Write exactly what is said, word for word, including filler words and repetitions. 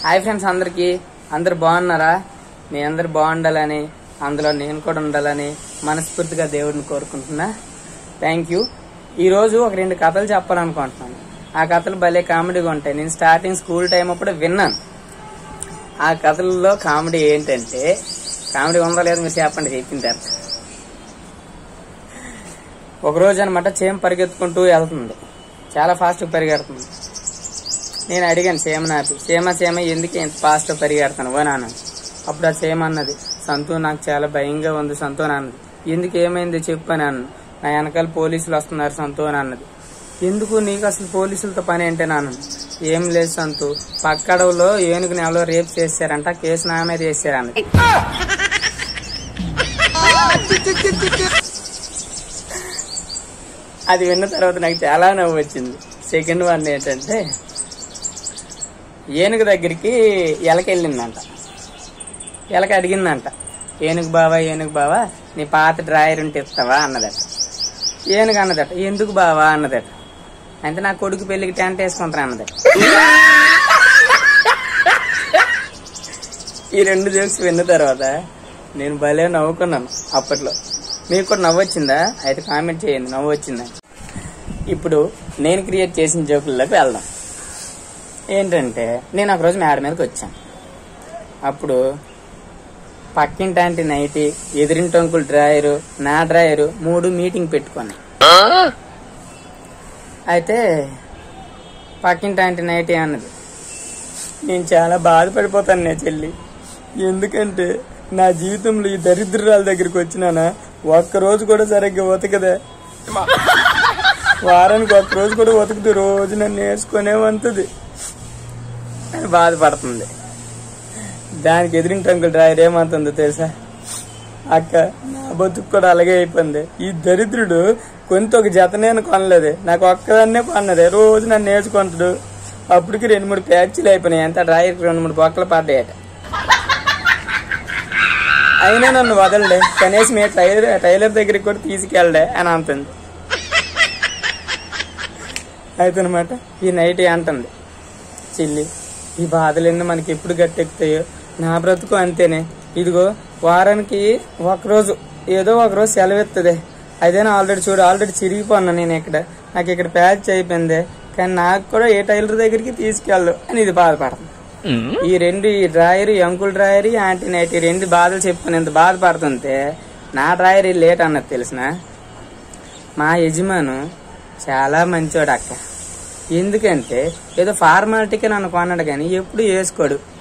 Hi friends, అందరికి అందరు బాగున్నారా? మీ అందరు బాగుండాలని, అందులో నేను కూడా ఉండాలని మనస్ఫూర్తిగా దేవుడిని కోరుకుంటున్నా. Thank you. ఈరోజు ఒక రెండు కథలు చెప్పాలనుకుంటున్నాను. ఆ కథలు భలే కామెడీగా ఉంటాయి. నేను స్టార్టింగ్ స్కూల్ టైం అప్పుడు విన్నాను. ఆ కథల్లో కామెడీ ఏంటంటే, కామెడీ ఉందా లేదు మీరు చెప్పండి, చెప్పిన తర్వాత. ఒకరోజు అనమాట చేమ పరిగెత్తుకుంటూ వెళ్తుంది, చాలా ఫాస్ట్గా పరిగెడుతుంది. నేను అడిగాను చేమ నాపి, చేమ చేమ ఎందుకు ఎంత ఫాస్ట్గా పరిగెడతాను ఓ నాన్న. అప్పుడు ఆ చేమ అన్నది, సంతూ నాకు చాలా భయంగా ఉంది సంతూ అన్నది. ఎందుకు ఏమైంది చెప్పాను అన్న. నా వెనకాల పోలీసులు వస్తున్నారు సంతూ అని అన్నది. ఎందుకు నీకు అసలు పోలీసులతో పని ఏంటే నాన్న? ఏం లేదు సంతూ, పక్కడవులో ఏనుగు నెలలో రేపు చేశారంట, కేసు నా మీద వేసారన్నది. అది విన్న తర్వాత నాకు చాలా నవ్వు వచ్చింది. సెకండ్ వన్ ఏంటంటే, ఏనుగు దగ్గరికి ఎలక వెళ్ళిందంట. ఎలక అడిగిందంట, ఏనుగు బావా ఏనుగు బావా నీ పాత డ్రాయర్ ఉంటే ఇస్తావా అన్నదట. ఏనుగు అన్నదట, ఎందుకు బావా అన్నదట. అంటే నా కొడుకు పెళ్లికి టెంట్ వేసుకుంటాను అన్నదట. ఈ రెండు జోక్స్ విన్న తర్వాత నేను భలే నవ్వుకున్నాను అప్పట్లో. మీకు కూడా నవ్వు వచ్చిందా? అయితే కామెంట్ చేయండి నవ్వు వచ్చిందా. ఇప్పుడు నేను క్రియేట్ చేసిన జోకుల్లోకి వెళ్దాం. ఏంటంటే, నేను ఒకరోజు మేడ మీదకి వచ్చాను. అప్పుడు పక్కింటి నైటీ, ఎదిరింటి అంకుల్ డ్రాయరు, నా డ్రాయరు మూడు మీటింగ్ పెట్టుకున్నాయి. అయితే పక్కింటి నైటీ అన్నది, నేను చాలా బాధపడిపోతాను నే చెల్లి, ఎందుకంటే నా జీవితంలో ఈ దరిద్రాల దగ్గరికి వచ్చినానా ఒక్కరోజు కూడా సరిగ్గా ఉతకదే, వారానికి ఒక్కరోజు కూడా ఉతకదు, రోజు నన్ను నేర్చుకునే వంతుది అని బాధపడుతుంది. దానికి ఎదిరింటి అంకుల్ డ్రాయర్ ఏమంటుందో తెలుసా? అక్క, నా బతుకు కూడా అలాగే అయిపోయింది. ఈ దరిద్రుడు కొంత ఒక జతనేను కొనలేదే, నాకు ఒక్కదాన్నే కొన్నదే, రోజు నన్ను నేర్చుకుంటాడు. అప్పటికి రెండు మూడు ప్యాచ్లు అయిపోయినాయి, అంత డ్రాయర్కి రెండు మూడు బొక్కలు పడ్డాయట. అయినా నన్ను వదలడే, కనీసం ఏ టైలర్ టైలర్ దగ్గరికి కూడా తీసుకెళ్ళడే అని అంటుంది. అయితే అనమాట ఈ నైట్ అంటుంది, చెల్లి ఈ బాధలన్నీ మనకి ఎప్పుడు గట్టెక్కుతాయో, నా బ్రతుకు అంతేనే. ఇదిగో వారానికి ఒకరోజు ఏదో ఒకరోజు సెలవెత్తదే, అదేనా ఆల్రెడీ చూడు ఆల్రెడీ చిరిగిపోన్నా నేను ఇక్కడ, నాకు ఇక్కడ ప్యాచ్ అయిపోయింది, కానీ నాకు కూడా ఏ టైలర్ దగ్గరికి తీసుకెళ్ళు అని ఇది బాధపడుతుంది. ఈ రెండు, ఈ drawer, uncle drawer, aunty night, ఈ రెండు బాధలు చెప్పుకుని ఎంత బాధపడుతుంటే, నా డ్రాయర్ లేట్ అన్నది తెలిసిన. మా యజమాను చాలా మంచోడు అక్క. ఎందుకంటే ఏదో ఫార్మాలిటీకి నన్ను కొన్నాడు కానీ ఎప్పుడు వేసుకోడు.